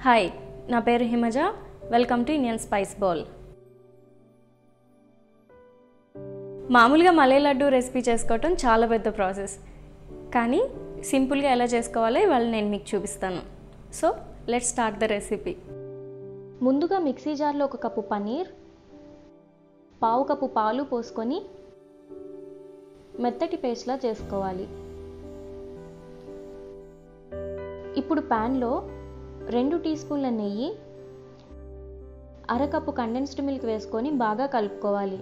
Hi, నా పేరు Himaja. Welcome to Indian spice bowl. మామూలుగా మలై లడ్డు రెసిపీ చేసుకోవటం చాలా పెద్ద ప్రాసెస్, కానీ సింపుల్గా ఎలా చేసుకోవాలో ఇవాళ నేను మీకు చూపిస్తాను. So let's start the recipe. ముందుగా మిక్సీ జార్లో 1 కప్పు పన్నీర్, 1/2 కప్పు పాలు పోసుకొని మెత్తటి పేస్ట్లా చేసుకోవాలి. ఇప్పుడు ప్యాన్లో 2 టీ స్పూన్ల నెయ్యి, 1/2 కప్పు కండెన్స్డ్ మిల్క్ వేసుకొని బాగా కలుపుకోవాలి.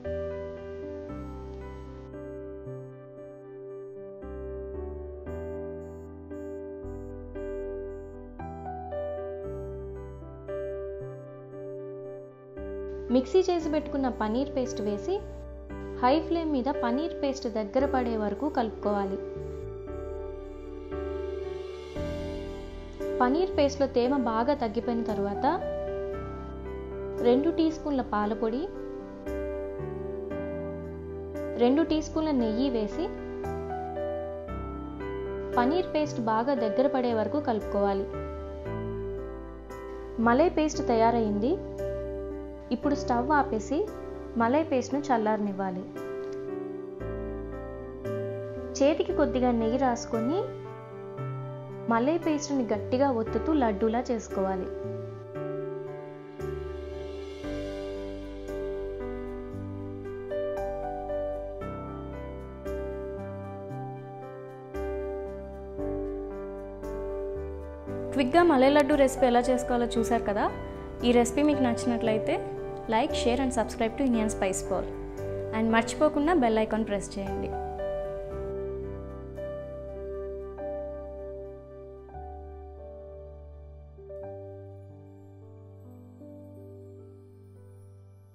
మిక్సీ చేసి పెట్టుకున్న పన్నీర్ పేస్ట్ వేసి హై ఫ్లేమ్ మీద పన్నీర్ పేస్ట్ దగ్గర పడే వరకు కలుపుకోవాలి. పన్నీర్ పేస్ట్లో తేమ బాగా తగ్గిపోయిన తర్వాత 2 టీ స్పూన్ల పాల పొడి, 2 టీ స్పూన్ల నెయ్యి వేసి పన్నీర్ పేస్ట్ బాగా దగ్గర పడే వరకు కలుపుకోవాలి. మలై పేస్ట్ తయారైంది. ఇప్పుడు స్టవ్ ఆపేసి మలై పేస్ట్ను చల్లారనివ్వాలి. చేతికి కొద్దిగా నెయ్యి రాసుకొని మలై పేస్ట్ని గట్టిగా ఒత్తుతూ లడ్డూలా చేసుకోవాలి. క్విక్గా మలై లడ్డు రెసిపీ ఎలా చేసుకోవాలో చూసారు కదా. ఈ రెసిపీ మీకు నచ్చినట్లయితే like, share and subscribe to Indian spice bowl. And మర్చిపోకుండా బెల్ ఐకాన్ ప్రెస్ చేయండి.